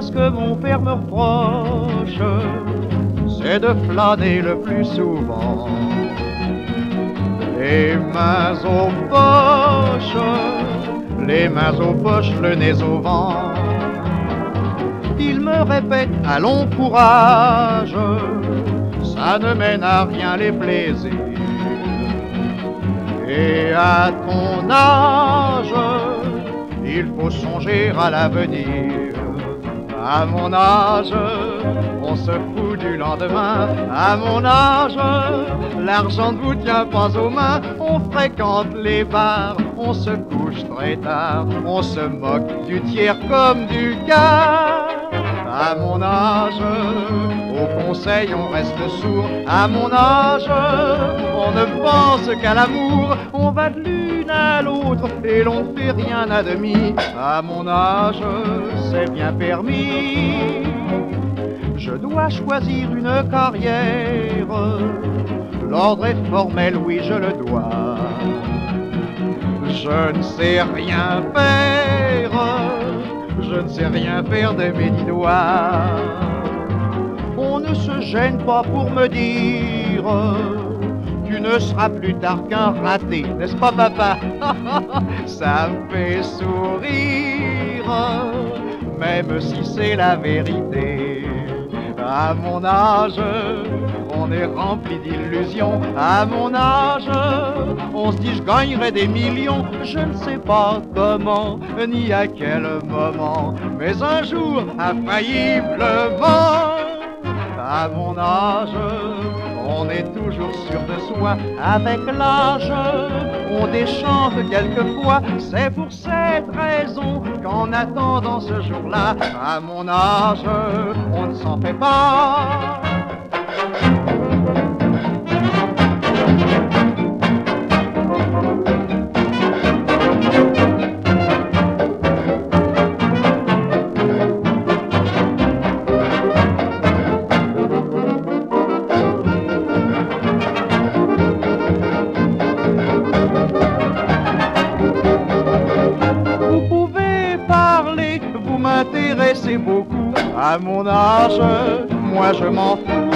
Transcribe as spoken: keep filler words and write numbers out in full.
ce que mon père me reproche, c'est de flâner le plus souvent, les mains aux poches, les mains aux poches, le nez au vent. Il me répète, allons courage, ça ne mène à rien les plaisirs. Et à ton âge, il faut songer à l'avenir. À mon âge, on se fout du lendemain. À mon âge, l'argent ne vous tient pas aux mains. On fréquente les bars, on se couche très tard. On se moque du tiers comme du quart. À mon âge, au conseil on reste sourd. À mon âge, on ne pense qu'à l'amour. On va de l'une à l'autre et l'on ne fait rien à demi. À mon âge, c'est bien permis. Je dois choisir une carrière. L'ordre est formel, oui je le dois. Je ne sais rien faire. Je ne sais rien faire de mes dix doigts. On ne se gêne pas pour me dire tu ne seras plus tard qu'un raté, n'est-ce pas papa? Ça me fait sourire, même si c'est la vérité. À mon âge, on est rempli d'illusions. À mon âge, on se dit je gagnerai des millions. Je ne sais pas comment, ni à quel moment, mais un jour, infailliblement. À mon âge, on est toujours sûr de soi. Avec l'âge, on déchante quelquefois. C'est pour cette raison qu'en attendant ce jour-là, à mon âge, on ne s'en fait pas. M'intéressez beaucoup. À mon âge, moi je m'en fous.